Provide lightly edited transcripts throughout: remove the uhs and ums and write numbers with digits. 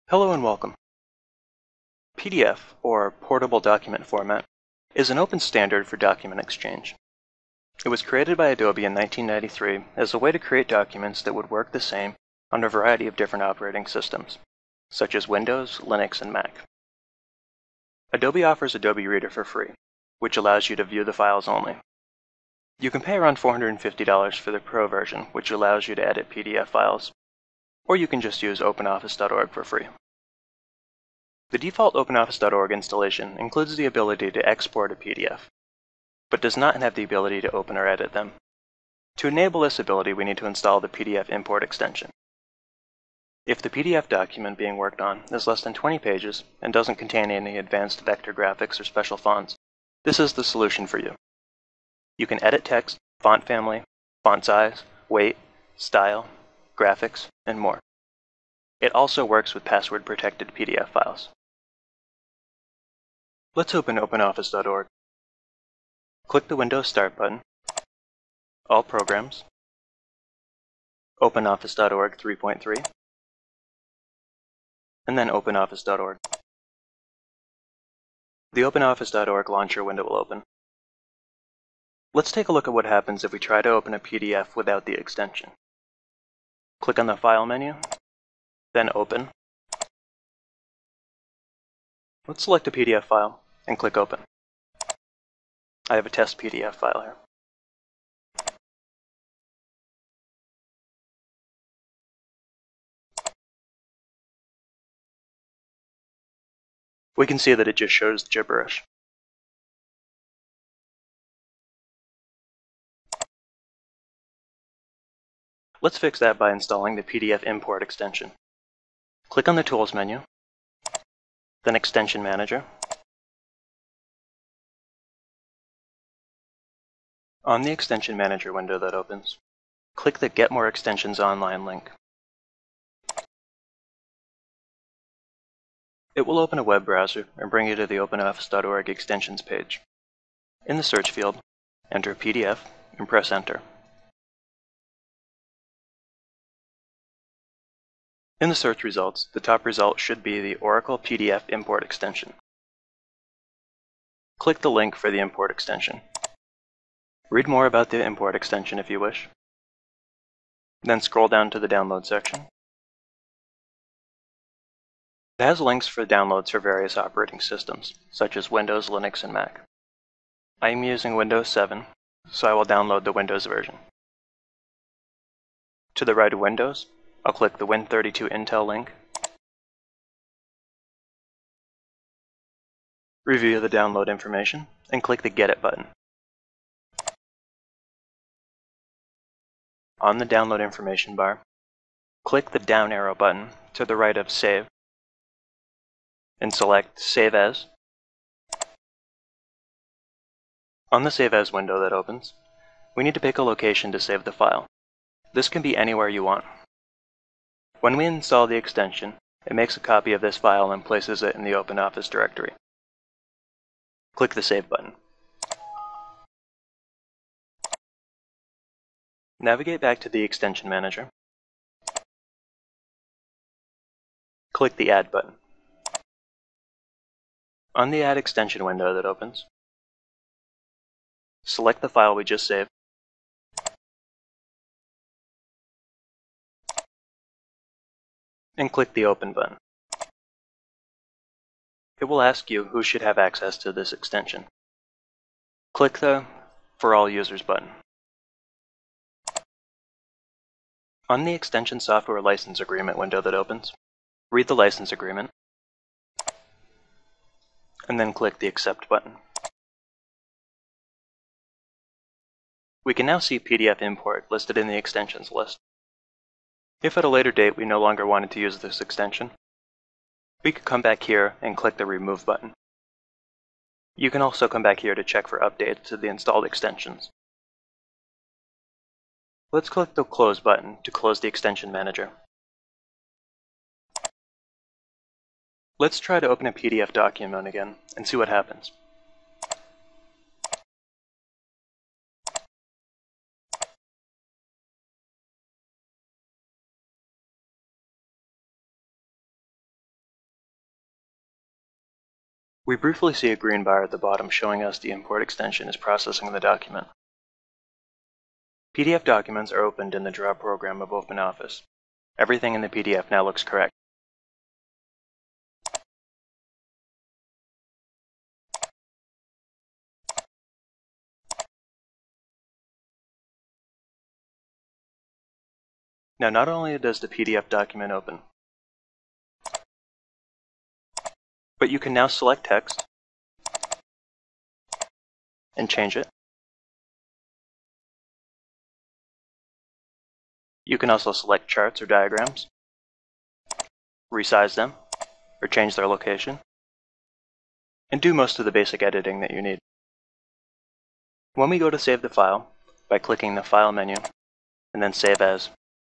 Hello and welcome. PDF, or Portable Document Format, is an open standard for document exchange. It was created by Adobe in 1993 as a way to create documents that would work the same on a variety of different operating systems, such as Windows, Linux, and Mac. Adobe offers Adobe Reader for free, which allows you to view the files only. You can pay around $450 for the Pro version, which allows you to edit PDF files, or you can just use OpenOffice.org for free. The default OpenOffice.org installation includes the ability to export a PDF, but does not have the ability to open or edit them. To enable this ability, we need to install the PDF import extension. If the PDF document being worked on is less than 20 pages and doesn't contain any advanced vector graphics or special fonts, this is the solution for you. You can edit text, font family, font size, weight, style, graphics, and more. It also works with password-protected PDF files. Let's open OpenOffice.org. Click the Windows Start button, All Programs, OpenOffice.org 3.3, and then OpenOffice.org. The OpenOffice.org launcher window will open. Let's take a look at what happens if we try to open a PDF without the extension. Click on the File menu, then Open. Let's select a PDF file and click Open. I have a test PDF file here. We can see that it just shows gibberish. Let's fix that by installing the PDF import extension. Click on the Tools menu, then Extension Manager. On the Extension Manager window that opens, click the Get More Extensions Online link. It will open a web browser and bring you to the OpenOffice.org extensions page. In the search field, enter PDF and press Enter. In the search results, the top result should be the Oracle PDF import extension. Click the link for the import extension. Read more about the import extension if you wish. Then scroll down to the download section. It has links for downloads for various operating systems, such as Windows, Linux, and Mac. I am using Windows 7, so I will download the Windows version. To the right of Windows, I'll click the Win32 Intel link. Review the download information, and click the Get It button. On the download information bar, click the down arrow button to the right of Save, and select Save As. On the Save As window that opens, we need to pick a location to save the file. This can be anywhere you want. When we install the extension, it makes a copy of this file and places it in the OpenOffice directory. Click the Save button. Navigate back to the Extension Manager. Click the Add button. On the Add Extension window that opens, select the file we just saved, and click the Open button. It will ask you who should have access to this extension. Click the For All Users button. On the Extension Software License Agreement window that opens, read the license agreement, and then click the Accept button. We can now see PDF import listed in the extensions list. If at a later date we no longer wanted to use this extension, we could come back here and click the Remove button. You can also come back here to check for updates to the installed extensions. Let's click the Close button to close the Extension Manager. Let's try to open a PDF document again and see what happens. We briefly see a green bar at the bottom showing us the import extension is processing the document. PDF documents are opened in the Draw program of OpenOffice. Everything in the PDF now looks correct. Now not only does the PDF document open, but you can now select text and change it. You can also select charts or diagrams, resize them, or change their location, and do most of the basic editing that you need. When we go to save the file, by clicking the File menu, and then Save As,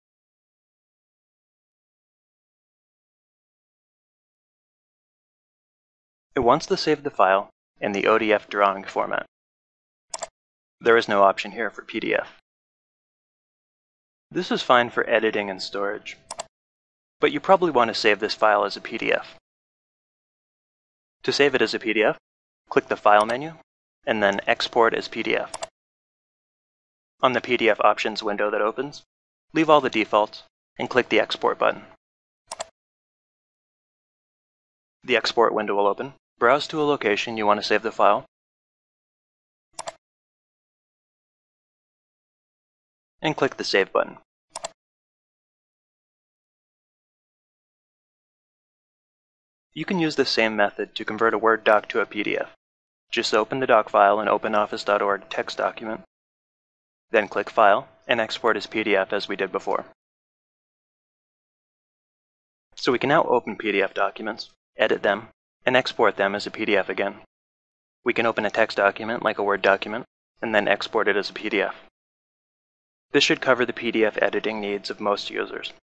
it wants to save the file in the ODF drawing format. There is no option here for PDF. This is fine for editing and storage, but you probably want to save this file as a PDF. To save it as a PDF, click the File menu, and then Export as PDF. On the PDF options window that opens, leave all the defaults and click the Export button. The Export window will open. Browse to a location you want to save the file, and click the Save button. You can use the same method to convert a Word doc to a PDF. Just open the doc file in OpenOffice.org text document, then click File and Export as PDF as we did before. So we can now open PDF documents, edit them, and export them as a PDF again. We can open a text document like a Word document, and then export it as a PDF. This should cover the PDF editing needs of most users.